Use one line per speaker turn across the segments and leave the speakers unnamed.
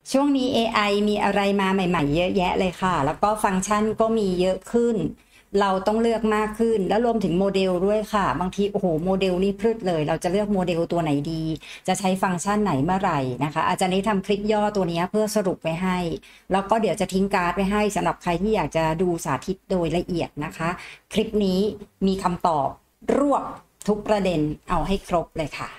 ช่วงนี้ AI มีอะไรมาใหม่ๆเยอะแยะเลยค่ะแล้วก็ฟังก์ชันก็มีเยอะขึ้นเราต้องเลือกมากขึ้นแล้วรวมถึงโมเดลด้วยค่ะบางทีโอ้โหโมเดลนี่พรึดเลยเราจะเลือกโมเดลตัวไหนดีจะใช้ฟังก์ชันไหนเมื่อไหร่นะคะอาจารย์นี้ทำคลิปย่อตัวนี้เพื่อสรุปไว้ให้แล้วก็เดี๋ยวจะทิ้งการ์ดไว้ให้สำหรับใครที่อยากจะดูสาธิตโดยละเอียดนะคะคลิปนี้มีคำตอบรวบทุกประเด็นเอาให้ครบเลยค่ะ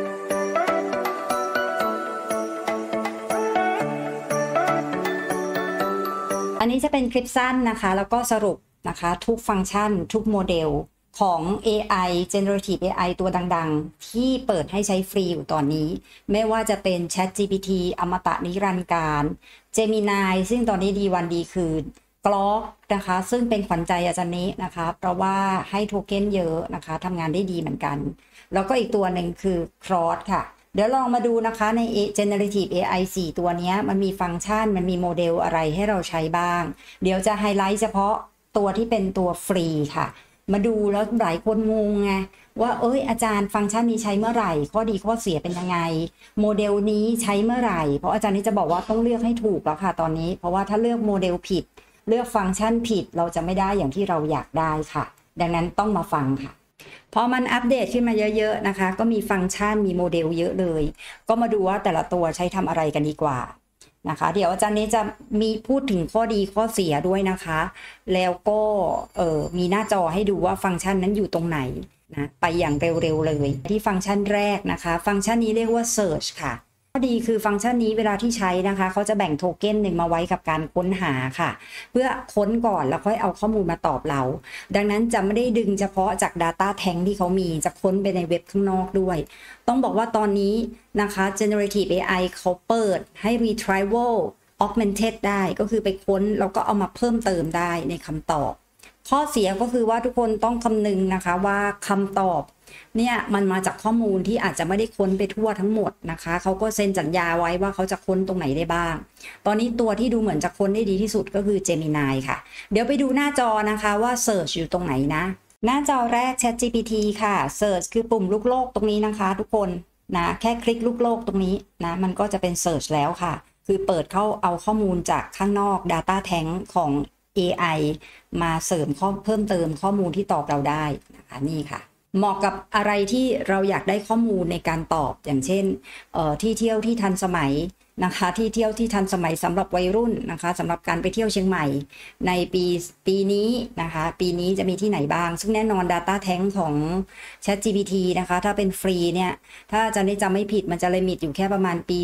อันนี้จะเป็นคลิปสั้นนะคะแล้วก็สรุปนะคะทุกฟังก์ชันทุกโมเดลของ AI Generative AI ตัวดังๆที่เปิดให้ใช้ฟรีอยู่ตอนนี้ไม่ว่าจะเป็น ChatGPT อมตะนิรันดร์การ Gemini ซึ่งตอนนี้ดีวันดีคืน Grok นะคะซึ่งเป็นขวัญใจอาจารย์นี้นะคะเพราะว่าให้โทเค็นเยอะนะคะทำงานได้ดีเหมือนกันแล้วก็อีกตัวหนึ่งคือ Claude ค่ะเดี๋ยวลองมาดูนะคะใน Generative AI 4 ตัวนี้มันมีฟังก์ชันมันมีโมเดลอะไรให้เราใช้บ้างเดี๋ยวจะไฮไลท์เฉพาะตัวที่เป็นตัวฟรีค่ะมาดูแล้วหลายคนงงไงว่าอาจารย์ฟังก์ชันนี้ใช้เมื่อไหร่ข้อดีข้อเสียเป็นยังไงโมเดลนี้ใช้เมื่อไหร่เพราะอาจารย์นี้จะบอกว่าต้องเลือกให้ถูกแล้วค่ะตอนนี้เพราะว่าถ้าเลือกโมเดลผิดเลือกฟังก์ชันผิดเราจะไม่ได้อย่างที่เราอยากได้ค่ะดังนั้นต้องมาฟังค่ะพอมันอัปเดตขึ้นมาเยอะๆนะคะก็มีฟังก์ชันมีโมเดลเยอะเลยก็มาดูว่าแต่ละตัวใช้ทำอะไรกันดีกว่านะคะเดี๋ยวอาจารย์นี้จะมีพูดถึงข้อดีข้อเสียด้วยนะคะแล้วก็มีหน้าจอให้ดูว่าฟังก์ชันนั้นอยู่ตรงไหนนะไปอย่างเร็วๆเลยที่ฟังก์ชันแรกนะคะฟังก์ชันนี้เรียกว่า Search ค่ะข้อดีคือฟังก์ชันนี้เวลาที่ใช้นะคะเขาจะแบ่งโทเก้นหนึ่งมาไว้กับการค้นหาค่ะเพื่อค้นก่อนแล้วค่อยเอาข้อมูลมาตอบเราดังนั้นจะไม่ได้ดึงเฉพาะจาก Data Tank ที่เขามีจะค้นไปในเว็บข้างนอกด้วยต้องบอกว่าตอนนี้นะคะ Generative AI เขาเปิดให้ Retrieval Augmented ได้ก็คือไปค้นแล้วก็เอามาเพิ่มเติมได้ในคำตอบข้อเสียก็คือว่าทุกคนต้องคำนึงนะคะว่าคำตอบเนี่ยมันมาจากข้อมูลที่อาจจะไม่ได้ค้นไปทั่วทั้งหมดนะคะเขาก็เซ็นสัญญาไว้ว่าเขาจะค้นตรงไหนได้บ้างตอนนี้ตัวที่ดูเหมือนจะค้นได้ดีที่สุดก็คือ Gemini ค่ะเดี๋ยวไปดูหน้าจอนะคะว่า Search อยู่ตรงไหนนะหน้าจอแรก ChatGPT ค่ะ Search คือปุ่มลูกโลกตรงนี้นะคะทุกคนนะแค่คลิกลูกโลกตรงนี้นะมันก็จะเป็น Search แล้วค่ะคือเปิดเข้าเอาข้อมูลจากข้างนอก Data Tank ของ AI มาเสริมเพิ่มเติมข้อมูลที่ตอบเราได้นะคะนี่ค่ะเหมาะกับอะไรที่เราอยากได้ข้อมูลในการตอบอย่างเช่นที่เที่ยวที่ทันสมัยนะคะที่เที่ยวที่ทันสมัยสำหรับวัยรุ่นนะคะสำหรับการไปเที่ยวเชียงใหม่ในปีนี้นะคะปีนี้จะมีที่ไหนบ้างซึ่งแน่นอน Data Tank ของ ChatGPT นะคะถ้าเป็นฟรีเนี่ยถ้าจะจำไม่ผิดมันจะลิมิตอยู่แค่ประมาณปี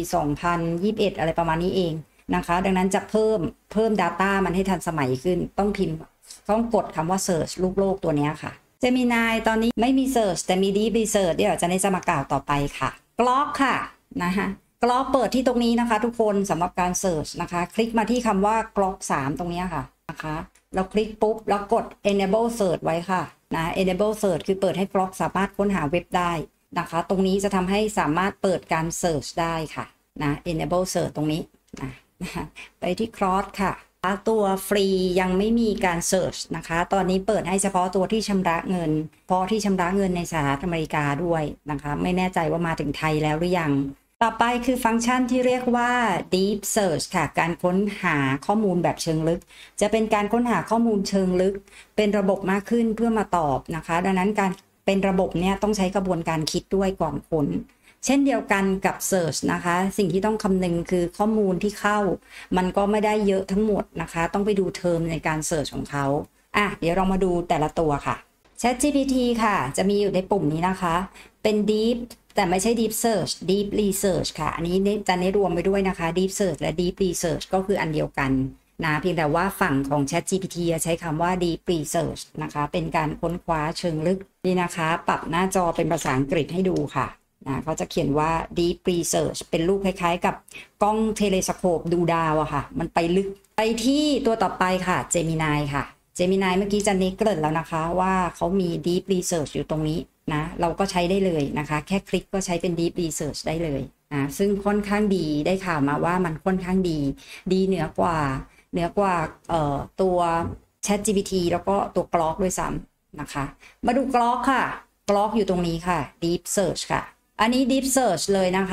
2021อะไรประมาณนี้เองนะคะดังนั้นจะเพิ่ม Data มันให้ทันสมัยขึ้นต้องกดคำว่า Search ลูกโลกตัวนี้ค่ะ Gemini ตอนนี้ไม่มี Search แต่มี Deep Research เดี๋ยวจะมากล่าวต่อไปค่ะ Grok ค่ะนะคะGrok เปิดที่ตรงนี้นะคะทุกคนสำหรับการ Search นะคะคลิกมาที่คำว่า Grok 3 ตรงนี้ค่ะนะคะเราคลิกปุ๊บแล้วกด Enable Search ไว้ค่ะนะ Enable Search คือเปิดให้ Grok สามารถค้นหาเว็บได้นะคะตรงนี้จะทำให้สามารถเปิดการ Search ได้ค่ะนะ Enable Search ตรงนี้นะไปที่ Claude ค่ะตัวฟรียังไม่มีการ Search นะคะตอนนี้เปิดให้เฉพาะตัวที่ชำระเงินเพราะที่ชำระเงินในสหรัฐอเมริกาด้วยนะคะไม่แน่ใจว่ามาถึงไทยแล้วหรือยังต่อไปคือฟังก์ชันที่เรียกว่า Deep Search ค่ะการค้นหาข้อมูลแบบเชิงลึกจะเป็นการค้นหาข้อมูลเชิงลึกเป็นระบบมากขึ้นเพื่อมาตอบนะคะดังนั้นการเป็นระบบเนี่ยต้องใช้กระบวนการคิดด้วยก่อนค้นเช่นเดียวกันกับ Search นะคะสิ่งที่ต้องคำนึงคือข้อมูลที่เข้ามันก็ไม่ได้เยอะทั้งหมดนะคะต้องไปดูเทอมในการ Search ของเขาเดี๋ยวเรามาดูแต่ละตัวค่ะ ChatGPT ค่ะจะมีอยู่ในปุ่มนี้นะคะเป็น Deep แต่ไม่ใช่ Deep Search Deep Research ค่ะอันนี้จะรวมไปด้วยนะคะ Deep Search และ Deep Research ก็คืออันเดียวกันนะเพียงแต่ว่าฝั่งของ ChatGPT ใช้คำว่า Deep Research นะคะเป็นการค้นคว้าเชิงลึกนี่นะคะปรับหน้าจอเป็นภาษาอังกฤษให้ดูค่ะเขาจะเขียนว่า Deep Research เป็นรูปคล้ายๆกับกล้องเทเลสโคปดูดาวอะค่ะมันไปลึกไปที่ตัวต่อไปค่ะ Gemini ค่ะ Gemini เมื่อกี้จันนี้เกริ่นแล้วนะคะว่าเขามี Deep Research อยู่ตรงนี้นะเราก็ใช้ได้เลยนะคะแค่คลิกก็ใช้เป็น Deep Research ได้เลยซึ่งค่อนข้างดีได้ข่าวมาว่ามันค่อนข้างดีเหนือกว่าตัว ChatGPT แล้วก็ตัว Grok ด้วยซ้ำนะคะมาดู Grok ค่ะ Grok อยู่ตรงนี้ค่ะ Deep Search ค่ะอันนี้ Deep Search เลยนะคะ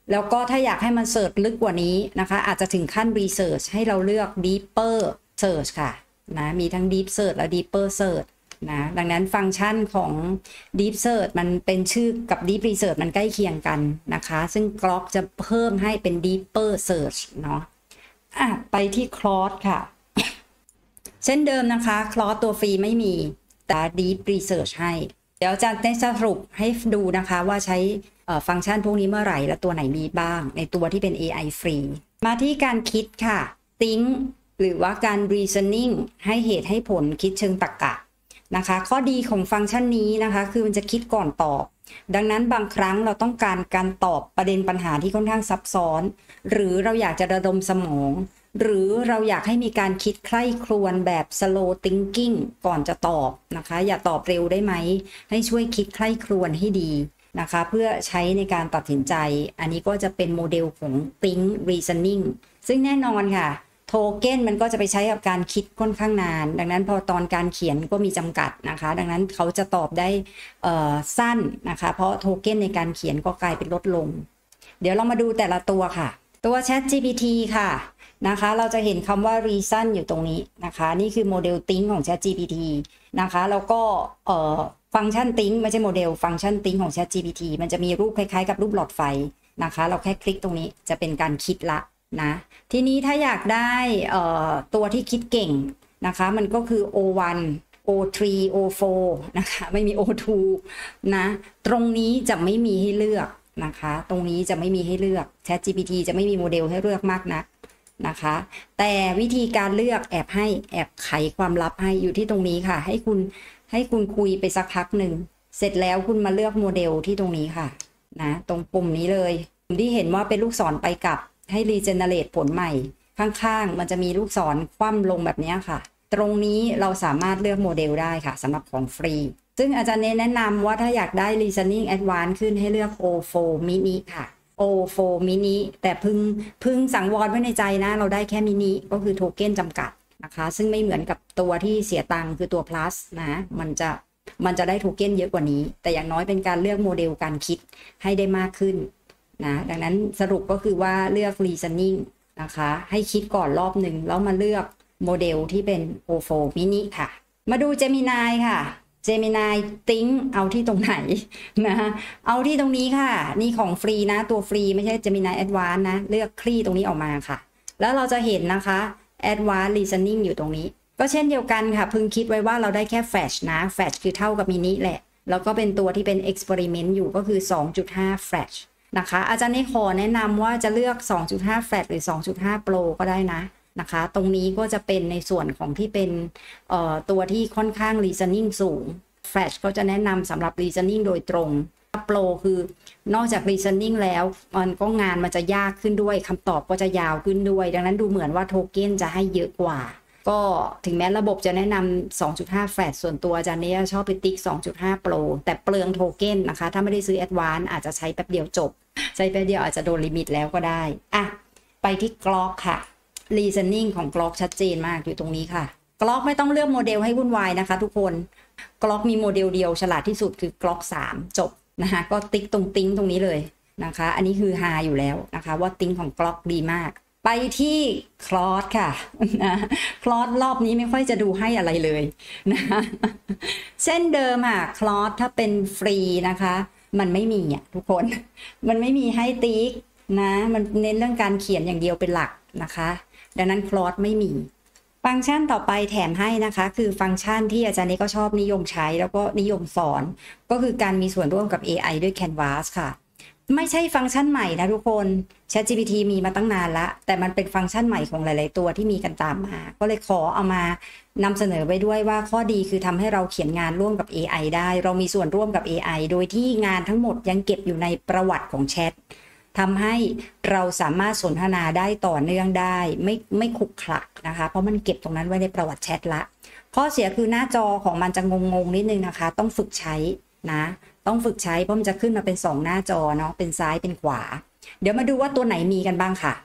แล้วก็ถ้าอยากให้มันเสิร์ชลึกกว่านี้นะคะอาจจะถึงขั้น research ให้เราเลือก deeper search ค่ะนะมีทั้ง deep search และ deeper search นะดังนั้นฟังก์ชันของ deep search มันเป็นชื่อกับ deep research มันใกล้เคียงกันนะคะซึ่ง Grok จะเพิ่มให้เป็น deeper search เนาะไปที่ Claude ค่ะ เช่นเดิมนะคะ Claude ตัวฟรีไม่มีแต่ deep research ให้เดี๋ยวจะได้สรุปให้ดูนะคะว่าใช้ฟังก์ชันพวกนี้เมื่อไหร่และตัวไหนมีบ้างในตัวที่เป็น AI ฟรีมาที่การคิดค่ะ think หรือว่าการ reasoning ให้เหตุให้ผลคิดเชิงตรรกะนะคะข้อดีของฟังก์ชันนี้นะคะคือมันจะคิดก่อนตอบดังนั้นบางครั้งเราต้องการตอบประเด็นปัญหาที่ค่อนข้างซับซ้อนหรือเราอยากจะระดมสมองหรือเราอยากให้มีการคิดใคร่ครวญแบบ slow thinking ก่อนจะตอบนะคะอย่าตอบเร็วได้ไหมให้ช่วยคิดใคร่ครวญให้ดีนะคะเพื่อใช้ในการตัดสินใจอันนี้ก็จะเป็นโมเดลของ think reasoning ซึ่งแน่นอนค่ะโทเก้นมันก็จะไปใช้กับการคิดค่อนข้างนานดังนั้นพอตอนการเขียนก็มีจำกัดนะคะดังนั้นเขาจะตอบได้สั้นนะคะเพราะโทเก้นในการเขียนก็กลายเป็นลดลงเดี๋ยวเรามาดูแต่ละตัวค่ะตัว ChatGPT ค่ะนะคะเราจะเห็นคำว่า reason อยู่ตรงนี้นะคะนี่คือโมเดล think ของ ChatGPT นะคะแล้วก็ฟังก์ชัน think ไม่ใช่โมเดลฟังก์ชัน think ของ ChatGPT มันจะมีรูปคล้ายๆกับรูปหลอดไฟนะคะเราแค่คลิกตรงนี้จะเป็นการคิดละนะทีนี้ถ้าอยากได้ตัวที่คิดเก่งนะคะมันก็คือ O1 O3 O4 นะคะไม่มี O2 นะตรงนี้จะไม่มีให้เลือกนะคะตรงนี้จะไม่มีให้เลือก ChatGPT จะไม่มีโมเดลให้เลือกมากนักนะคะแต่วิธีการเลือกแอบไขความลับให้อยู่ที่ตรงนี้ค่ะให้คุณคุยไปสักพักหนึ่งเสร็จแล้วคุณมาเลือกโมเดลที่ตรงนี้ค่ะนะตรงปุ่มนี้เลยที่เห็นว่าเป็นลูกศรไปกลับให้ regenerate ผลใหม่ข้างๆมันจะมีลูกศรคว่ำลงแบบนี้ค่ะตรงนี้เราสามารถเลือกโมเดลได้ค่ะสำหรับของฟรีซึ่งอาจารย์แนะนำว่าถ้าอยากได้ reasoning advanced ขึ้นให้เลือก O4 mini ค่ะ O4 mini แต่พึงสังวรไว้ในใจนะเราได้แค่มินิก็คือโทเก้นจำกัดนะคะซึ่งไม่เหมือนกับตัวที่เสียตังค์คือตัว plus นะมันจะได้โทเก้นเยอะกว่านี้แต่อย่างน้อยเป็นการเลือกโมเดลการคิดให้ได้มากขึ้นนะดังนั้นสรุปก็คือว่าเลือก reasoning นะคะให้คิดก่อนรอบหนึ่งแล้วมาเลือกโมเดลที่เป็น O4 mini ค่ะมาดู Gemini ค่ะ Gemini Think เอาที่ตรงไหนนะเอาที่ตรงนี้ค่ะนี่ของฟรีนะตัวฟรีไม่ใช่ Gemini Advanced นะเลือกคลี่ตรงนี้ออกมาค่ะแล้วเราจะเห็นนะคะ Advanced Reasoning อยู่ตรงนี้ก็เช่นเดียวกันค่ะพึงคิดไว้ว่าเราได้แค่ Flash นะ Flash คือเท่ากับมินิแหละแล้วก็เป็นตัวที่เป็น Experiment อยู่ก็คือ 2.5 Flashนะคะอาจารย์ขอแนะนำว่าจะเลือก 2.5 Flash หรือ 2.5 Pro ก็ได้นะคะตรงนี้ก็จะเป็นในส่วนของที่เป็นตัวที่ค่อนข้าง reasoning สูง Flash ก็จะแนะนำสำหรับ reasoning โดยตรง Pro คือนอกจาก reasoning แล้วงานมันจะยากขึ้นด้วยคำตอบก็จะยาวขึ้นด้วยดังนั้นดูเหมือนว่าโทเก้นจะให้เยอะกว่าก็ถึงแม้ระบบจะแนะนำ 2.5 Flash ส่วนตัวอาจารย์ชอบไปติ๊ก 2.5 Pro แต่เปลืองโทเก้นนะคะถ้าไม่ได้ซื้อ Advanced อาจจะใช้แป๊บเดียวจบใช้แป๊บเดียวอาจจะโดนลิมิตแล้วก็ได้ไปที่ Grok ค่ะ reasoning ของ Grok ชัดเจนมากอยู่ตรงนี้ค่ะ Grok ไม่ต้องเลือกโมเดลให้วุ่นวายนะคะทุกคน Grok มีโมเดลเดียวฉลาดที่สุดคือ Grok 3 จบนะคะก็ติ๊กตรงติ้งตรงนี้เลยนะคะอันนี้คือฮาอยู่แล้วนะคะว่าติ้งของ Grok ดีมากไปที่ Claude ค่ะนะ Claude รอบนี้ไม่ค่อยจะดูให้อะไรเลยนะเช่นเดิมค่ะ Claude ถ้าเป็นฟรีนะคะมันไม่มีทุกคนมันไม่มีให้ติ๊กนะมันเน้นเรื่องการเขียนอย่างเดียวเป็นหลักนะคะดังนั้น Claude ไม่มีฟังก์ชันต่อไปแถมให้นะคะคือฟังก์ชันที่อาจารย์ก็ชอบนิยมใช้แล้วก็นิยมสอนก็คือการมีส่วนร่วมกับ AI ด้วย Canvas ค่ะไม่ใช่ฟังก์ชันใหม่นะทุกคน ChatGPT มีมาตั้งนานละแต่มันเป็นฟังก์ชันใหม่ของหลายๆตัวที่มีกันตามมาก็เลยขอเอามานำเสนอไว้ด้วยว่าข้อดีคือทำให้เราเขียนงานร่วมกับ AI ได้เรามีส่วนร่วมกับ AI โดยที่งานทั้งหมดยังเก็บอยู่ในประวัติของแชททำให้เราสามารถสนทนาได้ต่อเนื่องได้ไม่ขลุกขลักนะคะเพราะมันเก็บตรงนั้นไว้ในประวัติแชทละข้อเสียคือหน้าจอของมันจะงงนิดนึงนะคะต้องฝึกใช้นะต้องฝึกใช้เพราะมันจะขึ้นมาเป็น2หน้าจอเนาะเป็นซ้ายเป็นขวาเดี๋ยวมาดูว่าตัวไหนมีกันบ้างค่ะ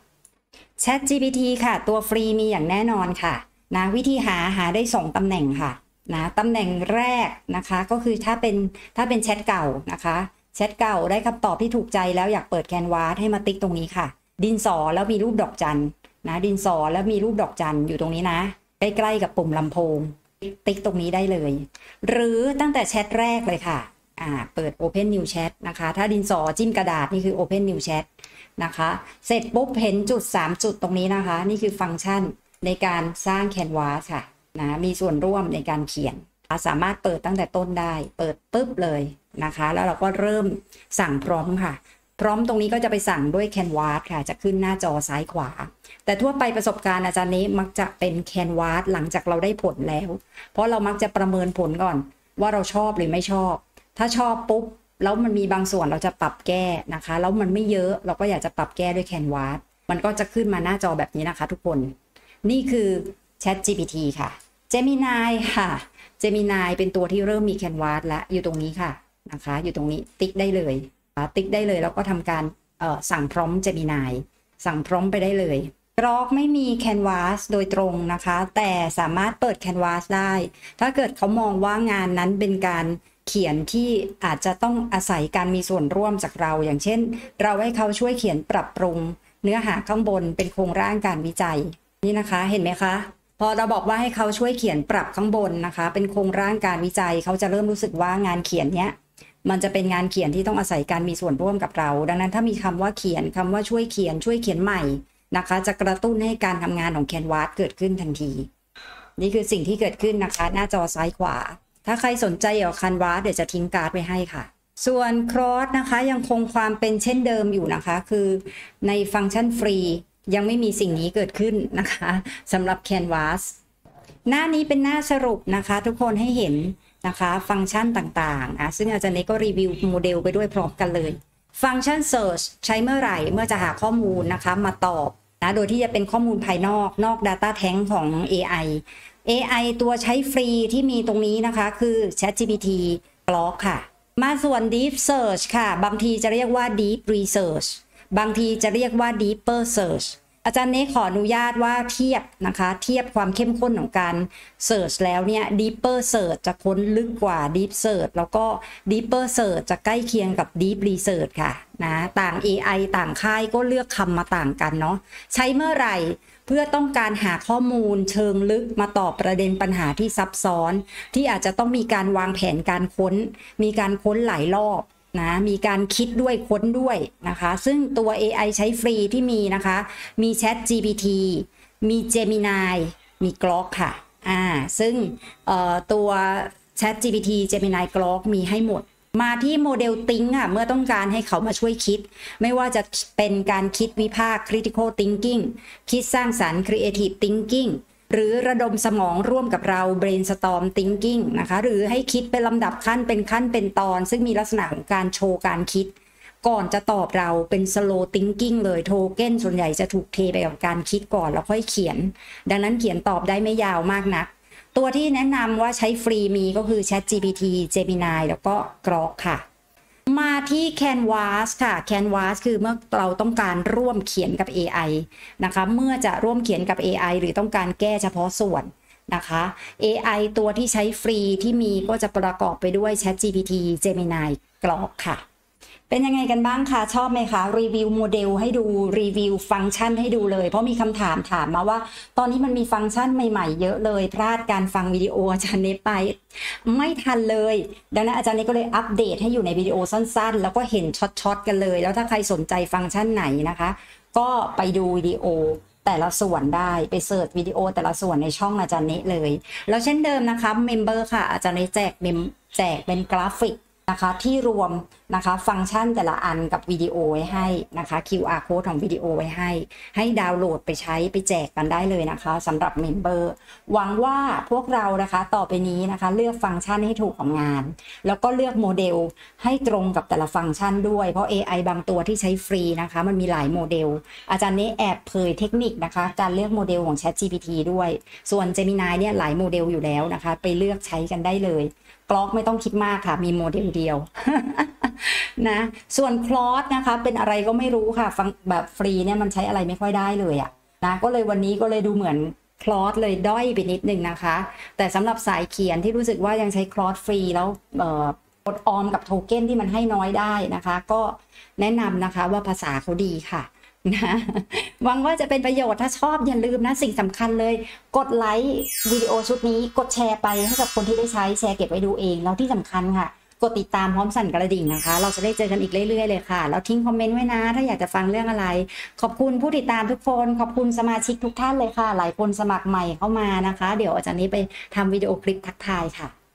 ChatGPT ค่ะตัวฟรีมีอย่างแน่นอนค่ะนะวิธีหาได้2ตำแหน่งค่ะนะตำแหน่งแรกนะคะก็คือถ้าเป็นแชทเก่านะคะแชทเก่าได้คำตอบที่ถูกใจแล้วอยากเปิดแคนวาสให้มาติ๊กตรงนี้ค่ะดินสอแล้วมีรูปดอกจันนะดินสอแล้วมีรูปดอกจันอยู่ตรงนี้นะใกล้ๆกับปุ่มลำโพงติ๊กตรงนี้ได้เลยหรือตั้งแต่แชทแรกเลยค่ะเปิด Open New Chat นะคะถ้าดินสอจิ้มกระดาษนี่คือ Open New Chat นะคะเสร็จปุ๊บเห็นจุด3จุดตรงนี้นะคะนี่คือฟังก์ชันในการสร้างแคนวาสค่ะนะมีส่วนร่วมในการเขียนสามารถเปิดตั้งแต่ต้นได้เปิดปุ๊บเลยนะคะแล้วเราก็เริ่มสั่งพร้อมค่ะพร้อมตรงนี้ก็จะไปสั่งด้วยแคนวาสค่ะจะขึ้นหน้าจอซ้ายขวาแต่ทั่วไปประสบการณ์อาจารย์นี้มักจะเป็นแคนวาสหลังจากเราได้ผลแล้วเพราะเรามักจะประเมินผลก่อนว่าเราชอบหรือไม่ชอบถ้าชอบปุ๊บแล้วมันมีบางส่วนเราจะปรับแก้นะคะแล้วมันไม่เยอะเราก็อยากจะปรับแก้ด้วยแคนวาสมันก็จะขึ้นมาหน้าจอแบบนี้นะคะทุกคนนี่คือ Chat GPT ค่ะ Gemini ค่ะ Gemini เป็นตัวที่เริ่มมีแคนวาสและอยู่ตรงนี้ค่ะนะคะอยู่ตรงนี้ติ๊กได้เลยติ๊กได้เลยแล้วก็ทำการสั่งพร้อม Gemini สั่งพร้อมไปได้เลยกรอกไม่มีแคนวาสโดยตรงนะคะแต่สามารถเปิดแคนวาสได้ถ้าเกิดเขามองว่างานนั้นเป็นการเขียนที่อาจจะต้องอาศัยการมีส่วนร่วมจากเราอย่างเช่นเราให้เขาช่วยเขียนปรับปรุงเนื้อหาข้างบนเป็นโครงร่างการวิจัยนี่นะคะเห็นไหมคะพอเราบอกว่าให้เขาช่วยเขียนปรับข้างบนนะคะเป็นโครงร่างการวิจัยเขาจะเริ่มรู้สึกว่างานเขียนเนี้ยมันจะเป็นงานเขียนที่ต้องอาศัยการมีส่วนร่วมกับเราดังนั้นถ้ามีคำว่าเขียนคำว่าช่วยเขียนใหม่นะคะจะกระตุ้นให้การทำงานของแคนวาสเกิดขึ้นทันทีนี่คือสิ่งที่เกิดขึ้นนะคะหน้าจอซ้ายขวาถ้าใครสนใจเกี่ยวกับแคนวาสเดี๋ยวจะทิ้งการ์ดไว้ให้ค่ะส่วนครอสนะคะยังคงความเป็นเช่นเดิมอยู่นะคะคือในฟังก์ชันฟรียังไม่มีสิ่งนี้เกิดขึ้นนะคะสำหรับ Canvas หน้านี้เป็นหน้าสรุปนะคะทุกคนให้เห็นนะคะฟังก์ชันต่างๆซึ่งอาจารย์เนก็รีวิวโมเดลไปด้วยพร้อมกันเลยฟังก์ชัน Search ใช้เมื่อไหร่เมื่อจะหาข้อมูลนะคะมาตอบนะโดยที่จะเป็นข้อมูลภายนอก Data Tank ของ AI ตัวใช้ฟรีที่มีตรงนี้นะคะคือ ChatGPT Grok ค่ะมาส่วน Deep Search ค่ะบางทีจะเรียกว่า Deep Researchบางทีจะเรียกว่า deeper search อาจารย์เนขออนุญาตว่าเทียบนะคะเทียบความเข้มข้นของการ search แล้วเนี่ย deeper search จะค้นลึกกว่า deep search แล้วก็ deeper search จะใกล้เคียงกับ deep research ค่ะนะต่าง AI ต่างค่ายก็เลือกคำมาต่างกันเนาะใช้เมื่อไหร่เพื่อต้องการหาข้อมูลเชิงลึกมาตอบประเด็นปัญหาที่ซับซ้อนที่อาจจะต้องมีการวางแผนการค้นมีการค้นหลายรอบนะมีการคิดด้วยค้นด้วยนะคะซึ่งตัว AI ใช้ฟรีที่มีนะคะมี Chat GPT มี Gemini มี Grok ค่ะซึ่งตัว Chat GPT Gemini Grok มีให้หมดมาที่โมเดล Think เมื่อต้องการให้เขามาช่วยคิดไม่ว่าจะเป็นการคิดวิพากษ์ Critical Thinking คิดสร้างสรรค์ Creative Thinking หรือระดมสมองร่วมกับเรา brainstorm thinking นะคะหรือให้คิดเป็นลำดับขั้นเป็นตอนซึ่งมีลักษณะของการโชว์การคิดก่อนจะตอบเราเป็น slow thinking เลยโทเก้นส่วนใหญ่จะถูกเทไปกับการคิดก่อนแล้วค่อยเขียนดังนั้นเขียนตอบได้ไม่ยาวมากนักตัวที่แนะนำว่าใช้ฟรีมีก็คือ ChatGPT Gemini แล้วก็ Grok ค่ะมาที่ Canvas ค่ะ Canvas คือเมื่อเราต้องการร่วมเขียนกับ AI นะคะเมื่อจะร่วมเขียนกับ AI หรือต้องการแก้เฉพาะส่วนนะคะ AI ตัวที่ใช้ฟรีที่มีก็จะประกอบไปด้วย ChatGPT Gemini Grok ค่ะเป็นยังไงกันบ้างคะชอบไหมคะรีวิวโมเดลให้ดูรีวิวฟังก์ชันให้ดูเลยเพราะมีคำถามมาว่าตอนนี้มันมีฟังก์ชันใหม่ๆเยอะเลยพลาดการฟังวิดีโออาจารย์เนไปไม่ทันเลยดังนั้นอาจารย์เนก็เลยอัปเดตให้อยู่ในวิดีโอสั้นๆแล้วก็เห็นช็อตๆกันเลยแล้วถ้าใครสนใจฟังก์ชันไหนนะคะก็ไปดูวิดีโอแต่ละส่วนได้ไปเสิร์ชวิดีโอแต่ละส่วนในช่องอาจารย์เนเลยแล้วเช่นเดิมนะคะเมมเบอร์ค่ะอาจารย์เนแจกเป็นกราฟิกนะคะที่รวมนะคะฟังก์ชันแต่ละอันกับวิดีโอไว้ให้นะคะ QR code ของวิดีโอไว้ให้ดาวน์โหลดไปใช้ไปแจกกันได้เลยนะคะสำหรับเมมเบอร์หวังว่าพวกเรานะคะต่อไปนี้นะคะเลือกฟังก์ชันให้ถูกกับงานแล้วก็เลือกโมเดลให้ตรงกับแต่ละฟังก์ชันด้วยเพราะ AI บางตัวที่ใช้ฟรีนะคะมันมีหลายโมเดลอาจารย์นี้แอบเผยเทคนิคนะคะการเลือกโมเดลของ ChatGPT ด้วยส่วน Gemini เนี่ยหลายโมเดลอยู่แล้วนะคะไปเลือกใช้กันได้เลยกล็อกไม่ต้องคิดมากค่ะมีโมเดลเดียว นะส่วนคลอสนะคะเป็นอะไรก็ไม่รู้ค่ะฟังแบบฟรีเนี่ยมันใช้อะไรไม่ค่อยได้เลยอะนะก็เลยวันนี้ก็เลยดูเหมือนคลอสเลยด้อยไปนิดนึงนะคะแต่สำหรับสายเขียนที่รู้สึกว่ายังใช้คลอสฟรีแล้วกดออมกับโทเค็นที่มันให้น้อยได้นะคะ ก็แนะนำนะคะว่าภาษาเขาดีค่ะนะหวังว่าจะเป็นประโยชน์ถ้าชอบอย่าลืมนะสิ่งสำคัญเลยกดไลค์วิดีโอชุดนี้กดแชร์ไปให้กับคนที่ได้ใช้แชร์เก็บไว้ดูเองแล้วที่สำคัญค่ะกดติดตามพร้อมสั่นกระดิ่งนะคะเราจะได้เจอกันอีกเรื่อยๆเลยค่ะแล้วทิ้งคอมเมนต์ไว้นะถ้าอยากจะฟังเรื่องอะไรขอบคุณผู้ติดตามทุกคนขอบคุณสมาชิกทุกท่านเลยค่ะหลายคนสมัครใหม่เข้ามานะคะเดี๋ยวอาจารย์นี้ไปทำวิดีโอคลิปทักทายค่ะ